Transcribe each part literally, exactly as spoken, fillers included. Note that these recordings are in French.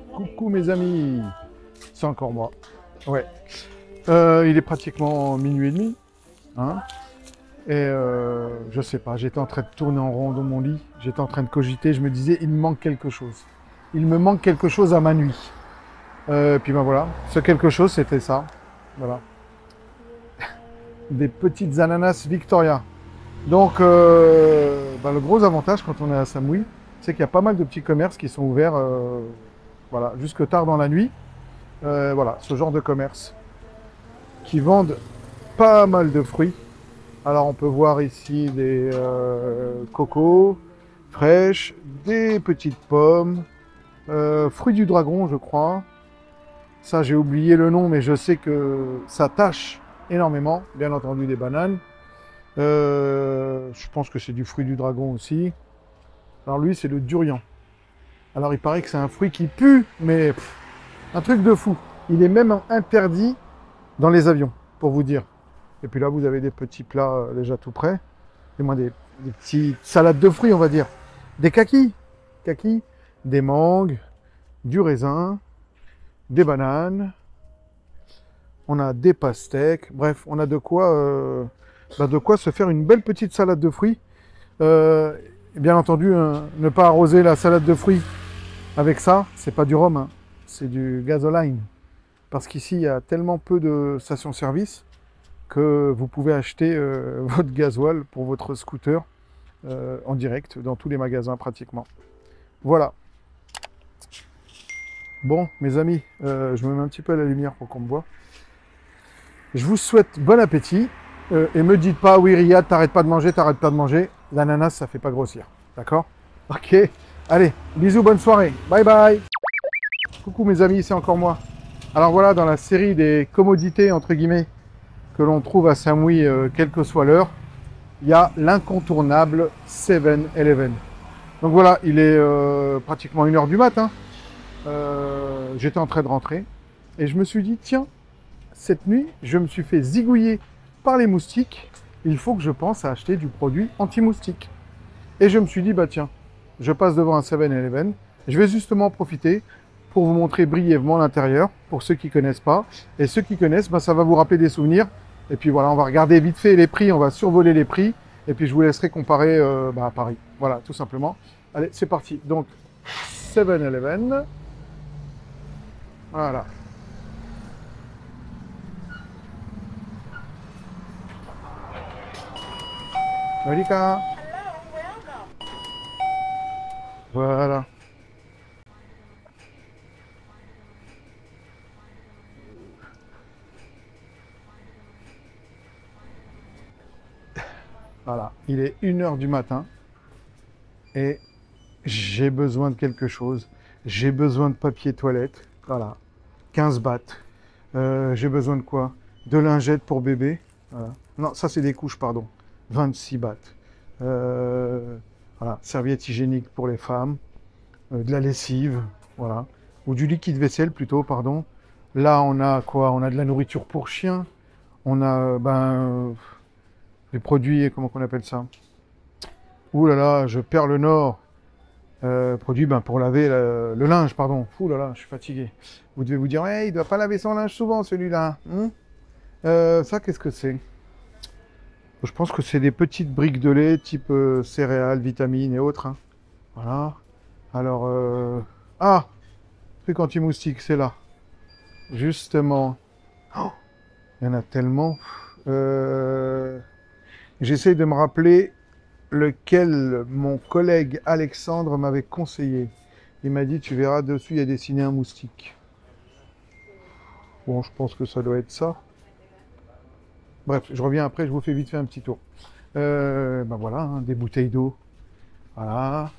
Coucou mes amis, c'est encore moi. Ouais. Euh, il est pratiquement minuit et demi. Hein, et euh, je sais pas, j'étais en train de tourner en rond dans mon lit. J'étais en train de cogiter. Je me disais, il me manque quelque chose. Il me manque quelque chose à ma nuit. Euh, puis ben voilà, ce quelque chose, c'était ça. Voilà. Des petites ananas Victoria. Donc, euh, ben, le gros avantage quand on est à Samui, c'est qu'il y a pas mal de petits commerces qui sont ouverts euh, voilà, jusque tard dans la nuit. Euh, voilà, ce genre de commerce qui vendent pas mal de fruits. Alors on peut voir ici des euh, cocos fraîches, des petites pommes, euh, fruits du dragon je crois. Ça j'ai oublié le nom mais je sais que ça tâche énormément. Bien entendu des bananes. Euh, je pense que c'est du fruit du dragon aussi. Alors lui c'est le durian. Alors il paraît que c'est un fruit qui pue mais pff, un truc de fou. Il est même interdit dans les avions pour vous dire. Et puis là, vous avez des petits plats euh, déjà tout prêts. Et moins des, des petites salades de fruits, on va dire. Des kakis, kakis, des mangues, du raisin, des bananes. On a des pastèques. Bref, on a de quoi, euh, bah de quoi se faire une belle petite salade de fruits. Euh, et bien entendu, hein, ne pas arroser la salade de fruits avec ça. C'est pas du rhum, hein, c'est du gasoline. Parce qu'ici, il y a tellement peu de stations-service que vous pouvez acheter euh, votre gasoil pour votre scooter euh, en direct dans tous les magasins pratiquement. Voilà. Bon, mes amis, euh, je me mets un petit peu à la lumière pour qu'on me voit. Je vous souhaite bon appétit euh, et me dites pas, oui Riyad, t'arrêtes pas de manger, t'arrêtes pas de manger. L'ananas, ça fait pas grossir. D'accord? Ok. Allez, bisous, bonne soirée. Bye bye. Coucou mes amis, c'est encore moi. Alors voilà, dans la série des commodités, entre guillemets, que l'on trouve à Samui, euh, quelle que soit l'heure, il y a l'incontournable seven eleven. Donc voilà, il est euh, pratiquement une heure du matin. Euh, J'étais en train de rentrer et je me suis dit, tiens, cette nuit, je me suis fait zigouiller par les moustiques. Il faut que je pense à acheter du produit anti-moustique. Et je me suis dit, bah tiens, je passe devant un seven eleven. Je vais justement profiter pour vous montrer brièvement l'intérieur, pour ceux qui ne connaissent pas. Et ceux qui connaissent, bah, ça va vous rappeler des souvenirs. Et puis voilà, on va regarder vite fait les prix, on va survoler les prix. Et puis je vous laisserai comparer euh, bah, à Paris. Voilà, tout simplement. Allez, c'est parti. Donc, seven eleven. Voilà. Malika. Voilà. Voilà, il est une heure du matin et j'ai besoin de quelque chose. J'ai besoin de papier toilette, voilà, quinze bahts. Euh, j'ai besoin de quoi? De lingettes pour bébé, voilà. Non, ça c'est des couches, pardon, vingt-six bahts. Euh, voilà, serviettes hygiéniques pour les femmes, euh, de la lessive, voilà, ou du liquide vaisselle plutôt, pardon. Là, on a quoi? On a de la nourriture pour chien, on a, ben... Euh, des produits, comment on appelle ça? Ouh là là, je perds le nord. Euh, produits ben, pour laver le, le linge, pardon. Ouh là là, je suis fatigué. Vous devez vous dire, hey, il ne doit pas laver son linge souvent, celui-là. Hein euh, ça, qu'est-ce que c'est? Je pense que c'est des petites briques de lait, type euh, céréales, vitamines et autres. Hein. Voilà. Alors, euh... ah, truc anti-moustique, c'est là. Justement. Oh, il y en a tellement. Euh... J'essaye de me rappeler lequel mon collègue Alexandre m'avait conseillé. Il m'a dit, tu verras, dessus, il y a dessiné un moustique. Bon, je pense que ça doit être ça. Bref, je reviens après, je vous fais vite fait un petit tour. Euh, ben voilà, hein, des bouteilles d'eau. Voilà.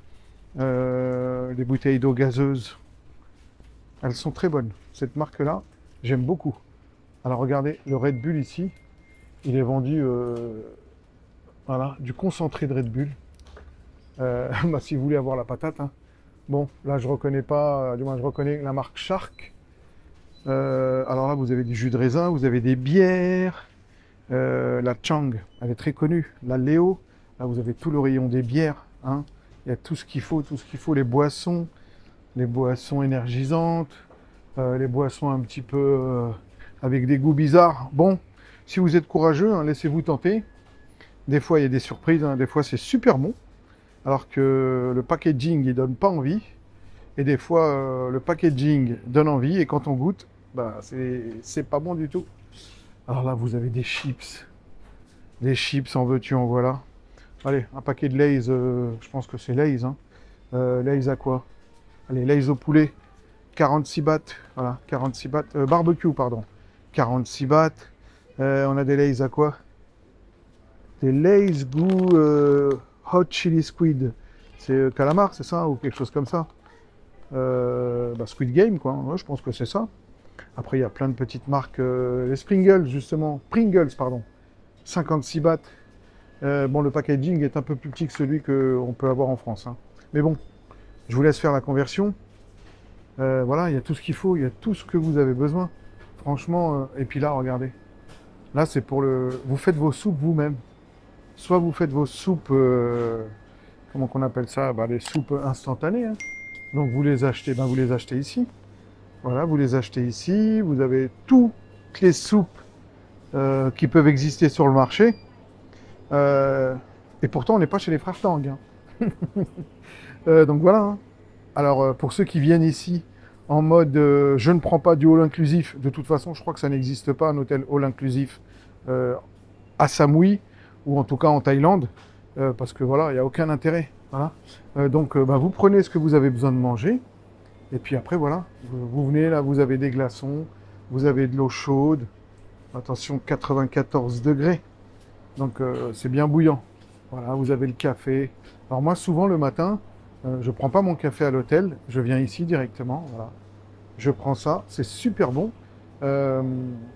Euh, des bouteilles d'eau gazeuses. Elles sont très bonnes. Cette marque-là, j'aime beaucoup. Alors regardez, le Red Bull ici, il est vendu... Euh, Voilà, du concentré de Red Bull. Euh, bah, si vous voulez avoir la patate. Hein. Bon, là je reconnais pas, du moins je reconnais la marque Shark. Euh, alors là vous avez du jus de raisin, vous avez des bières. Euh, la Chang, elle est très connue. La Léo, là vous avez tout le rayon des bières. Hein. Il y a tout ce qu'il faut, tout ce qu'il faut, les boissons. les boissons énergisantes, euh, les boissons un petit peu euh, avec des goûts bizarres. Bon, si vous êtes courageux, hein, laissez-vous tenter. Des fois, il y a des surprises, hein, des fois, c'est super bon, alors que le packaging, il donne pas envie. Et des fois, euh, le packaging donne envie, et quand on goûte, bah, c'est pas bon du tout. Alors là, vous avez des chips. Des chips, en veux-tu, en voilà. Allez, un paquet de Lay's, euh, je pense que c'est Lay's. Hein. Euh, Lay's à quoi? Allez, Lay's au poulet, quarante-six bahts. Voilà, quarante-six bahts. Euh, barbecue, pardon. quarante-six bahts. Euh, on a des Lay's à quoi? Des Lay's goût euh, Hot Chili Squid. C'est euh, calamar, c'est ça? Ou quelque chose comme ça? Euh, bah, Squid Game, quoi. Ouais, je pense que c'est ça. Après, il y a plein de petites marques. Euh, les Springles, justement. Pringles, pardon. cinquante-six bahts. Euh, bon, le packaging est un peu plus petit que celui qu'on peut avoir en France. Hein. Mais bon, je vous laisse faire la conversion. Euh, voilà, il y a tout ce qu'il faut. Il y a tout ce que vous avez besoin. Franchement, euh, et puis là, regardez. Là, c'est pour le... Vous faites vos soupes vous-même. Soit vous faites vos soupes... Euh... Comment qu'on appelle ça? Bah, les soupes instantanées. Hein. Donc, vous les achetez, ben, vous les achetez ici. Voilà, vous les achetez ici. Vous avez toutes les soupes euh, qui peuvent exister sur le marché. Euh, et pourtant, on n'est pas chez les frères Tang. Hein. euh, donc voilà. Hein. Alors, euh, pour ceux qui viennent ici en mode euh, je ne prends pas du all inclusif, de toute façon, je crois que ça n'existe pas un hôtel all inclusif euh, à Samui ou en tout cas en Thaïlande, euh, parce que voilà, il n'y a aucun intérêt. Voilà. Euh, donc, euh, bah, vous prenez ce que vous avez besoin de manger et puis après, voilà, vous, vous venez là, vous avez des glaçons, vous avez de l'eau chaude. Attention, quatre-vingt-quatorze degrés. Donc euh, c'est bien bouillant. Voilà, vous avez le café. Alors moi, souvent le matin, euh, je ne prends pas mon café à l'hôtel, je viens ici directement. Voilà. Je prends ça, c'est super bon. Euh,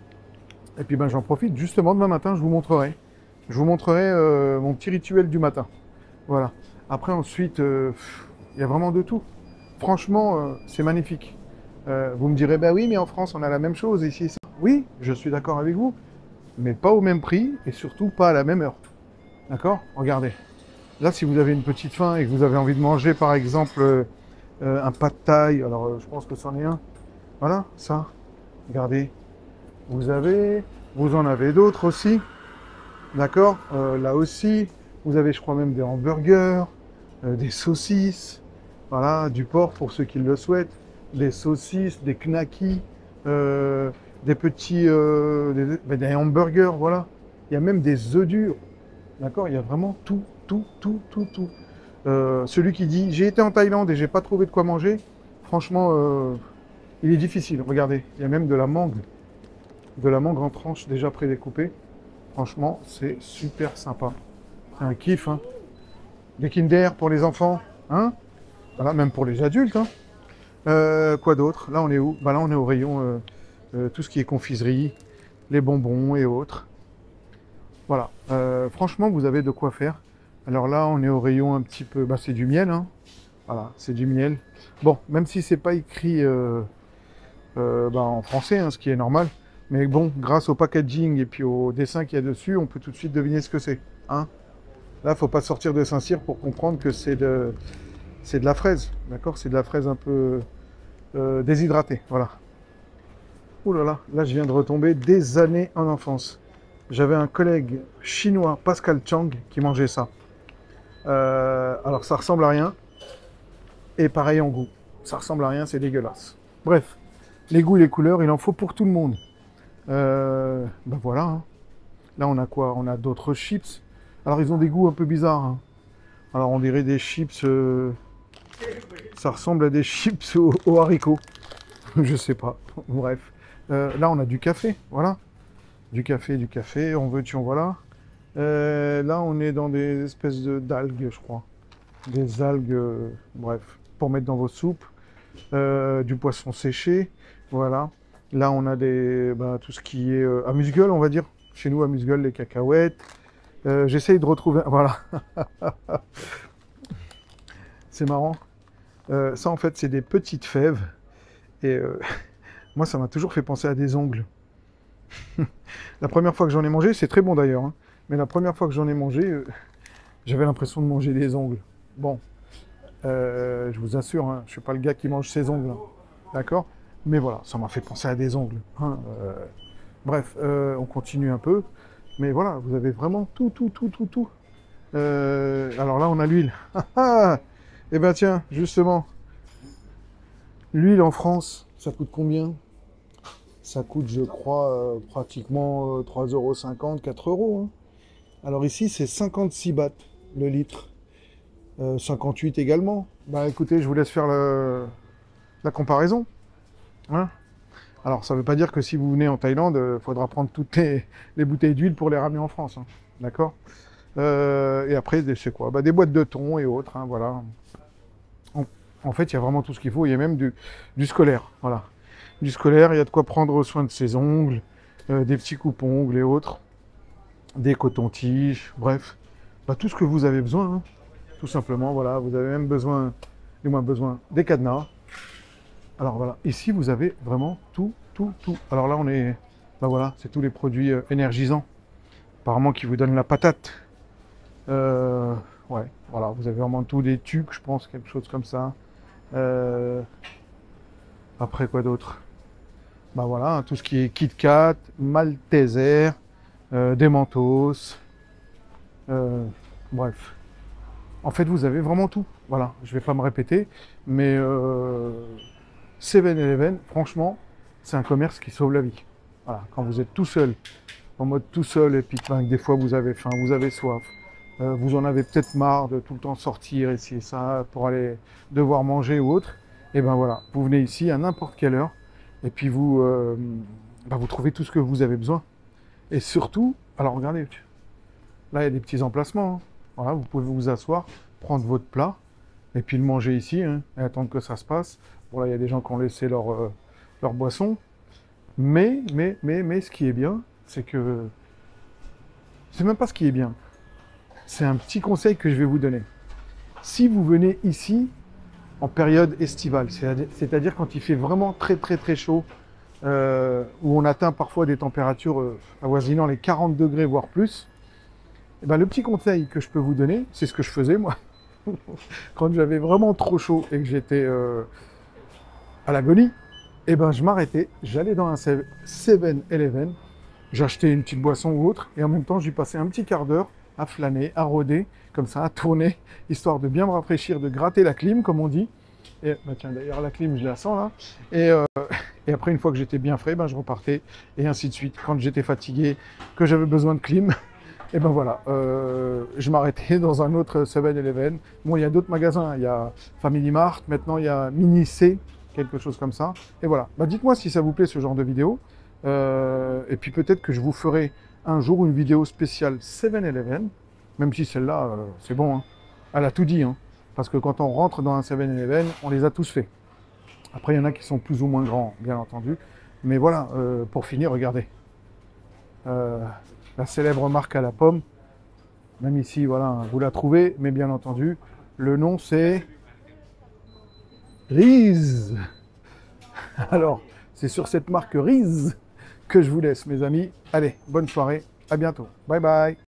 et puis ben, j'en profite justement demain matin, je vous montrerai. Je vous montrerai euh, mon petit rituel du matin. Voilà. Après ensuite, euh, il y a vraiment de tout. Franchement, euh, c'est magnifique. Euh, vous me direz, bah oui, mais en France, on a la même chose ici. Ça. Oui, je suis d'accord avec vous. Mais pas au même prix et surtout pas à la même heure. D'accord? Regardez. Là, si vous avez une petite faim et que vous avez envie de manger, par exemple, euh, un pad thaï, alors euh, je pense que c'en est un. Voilà, ça. Regardez. Vous avez, vous en avez d'autres aussi. D'accord? euh, Là aussi, vous avez, je crois, même des hamburgers, euh, des saucisses. Voilà, du porc pour ceux qui le souhaitent. Des saucisses, des knackis. Euh, des petits euh, des, ben, des hamburgers, voilà. Il y a même des œufs durs. D'accord? Il y a vraiment tout, tout, tout, tout, tout. Euh, celui qui dit j'ai été en Thaïlande et j'ai pas trouvé de quoi manger, franchement, euh, il est difficile. Regardez, il y a même de la mangue. De la mangue en tranches déjà prédécoupée. Franchement, c'est super sympa. C'est un kiff, hein. Des Kinder pour les enfants, hein? Voilà, même pour les adultes, hein. Euh, quoi d'autre? Là, on est où? Bah là, on est au rayon euh, euh, tout ce qui est confiserie, les bonbons et autres. Voilà. Euh, franchement, vous avez de quoi faire. Alors là, on est au rayon un petit peu... Bah, c'est du miel, hein. Voilà, c'est du miel. Bon, même si c'est pas écrit euh, euh, bah, en français, hein, ce qui est normal. Mais bon, grâce au packaging et puis au dessin qu'il y a dessus, on peut tout de suite deviner ce que c'est. Hein. Là, faut pas sortir de Saint-Cyr pour comprendre que c'est de, c'est de la fraise. D'accord? C'est de la fraise un peu euh, déshydratée. Voilà. Ouh là là, là, je viens de retomber des années en enfance. J'avais un collègue chinois, Pascal Chang, qui mangeait ça. Euh, alors, ça ressemble à rien. Et pareil en goût. Ça ressemble à rien, c'est dégueulasse. Bref, les goûts et les couleurs, il en faut pour tout le monde. Euh, ben voilà. Hein. Là, on a quoi? On a d'autres chips. Alors, ils ont des goûts un peu bizarres. Hein. Alors, on dirait des chips... Euh, ça ressemble à des chips aux, aux haricots. Je sais pas. Bref. Euh, là, on a du café. Voilà. Du café, du café. On veut, tu en voilà. Euh, là, on est dans des espèces de d'algues, je crois. Des algues, euh, bref, pour mettre dans vos soupes. Euh, du poisson séché. Voilà. Là, on a des, bah, tout ce qui est euh, amuse-gueule, on va dire. Chez nous, amuse-gueule, les cacahuètes. Euh, J'essaye de retrouver... Voilà. C'est marrant. Euh, ça, en fait, c'est des petites fèves. Et euh, moi, ça m'a toujours fait penser à des ongles. La première fois que j'en ai mangé, c'est très bon d'ailleurs. Hein, mais la première fois que j'en ai mangé, euh, j'avais l'impression de manger des ongles. Bon. Euh, je vous assure, hein, je ne suis pas le gars qui mange ses ongles. Hein. D'accord? Mais voilà, ça m'a fait penser à des ongles. Hein. Euh, bref, euh, on continue un peu. Mais voilà, vous avez vraiment tout, tout, tout, tout, tout. Euh, alors là, on a l'huile. Eh ben tiens, justement, l'huile en France, ça coûte combien? Ça coûte, je crois, euh, pratiquement euh, trois euros cinquante, quatre euros. Hein. Alors ici, c'est cinquante-six bahts le litre. Euh, cinquante-huit également. Bah écoutez, je vous laisse faire le, la comparaison. Hein. Alors, ça ne veut pas dire que si vous venez en Thaïlande, il euh, faudra prendre toutes les, les bouteilles d'huile pour les ramener en France. Hein. D'accord? euh, Et après, c'est quoi? Bah, des boîtes de thon et autres. Hein, voilà. En, en fait, il y a vraiment tout ce qu'il faut. Il y a même du, du scolaire. Voilà. Du scolaire, il y a de quoi prendre soin de ses ongles, euh, des petits coupes-ongles et autres, des cotons-tiges, bref. Bah, tout ce que vous avez besoin. Hein. Tout simplement, voilà. Vous avez même besoin, du moins besoin, des cadenas. Alors voilà, ici vous avez vraiment tout, tout, tout. Alors là on est, ben voilà, c'est tous les produits euh, énergisants, apparemment qui vous donnent la patate. Euh, ouais, voilà, vous avez vraiment tous les tucs, je pense, quelque chose comme ça. Euh, après quoi d'autre? Ben voilà, hein, tout ce qui est Kit Kat, Malteser, euh, des Mentos, euh, bref. En fait, vous avez vraiment tout. Voilà, je vais pas me répéter, mais euh, seven eleven, franchement, c'est un commerce qui sauve la vie. Voilà, quand vous êtes tout seul, en mode tout seul, et puis ben, des fois vous avez faim, vous avez soif, euh, vous en avez peut-être marre de tout le temps sortir ici et ça pour aller devoir manger ou autre, et ben voilà, vous venez ici à n'importe quelle heure, et puis vous, euh, ben, vous trouvez tout ce que vous avez besoin. Et surtout, alors regardez, là il y a des petits emplacements, hein. Voilà, vous pouvez vous asseoir, prendre votre plat, et puis le manger ici, hein, et attendre que ça se passe. Bon là, il y a des gens qui ont laissé leur, euh, leur boisson. Mais, mais, mais, mais, ce qui est bien, c'est que... C'est même pas ce qui est bien. C'est un petit conseil que je vais vous donner. Si vous venez ici en période estivale, c'est-à-dire quand il fait vraiment très très très chaud, euh, où on atteint parfois des températures euh, avoisinant les quarante degrés, voire plus, et ben, le petit conseil que je peux vous donner, c'est ce que je faisais moi, quand j'avais vraiment trop chaud et que j'étais euh, à l'agonie, et ben je m'arrêtais, j'allais dans un seven eleven, j'achetais une petite boisson ou autre, et en même temps j'y passais un petit quart d'heure à flâner, à rôder, comme ça, à tourner, histoire de bien me rafraîchir, de gratter la clim, comme on dit. Et bah tiens, d'ailleurs la clim, je la sens là. Et, euh, et après, une fois que j'étais bien frais, ben, je repartais, et ainsi de suite. Quand j'étais fatigué, que j'avais besoin de clim, et ben voilà, euh, je m'arrêtais dans un autre seven eleven. Bon, il y a d'autres magasins, il y a Family Mart, maintenant il y a Mini C, quelque chose comme ça. Et voilà, bah, dites-moi si ça vous plaît ce genre de vidéo. Euh, et puis peut-être que je vous ferai un jour une vidéo spéciale seven eleven, même si celle-là, euh, c'est bon, hein. Elle a tout dit, hein. Parce que quand on rentre dans un seven eleven, on les a tous faits. Après, il y en a qui sont plus ou moins grands, bien entendu. Mais voilà, euh, pour finir, regardez. Euh, la célèbre marque à la pomme. Même ici, voilà, vous la trouvez, mais bien entendu, le nom c'est Reese. Alors, c'est sur cette marque Reese que je vous laisse, mes amis. Allez, bonne soirée, à bientôt. Bye bye.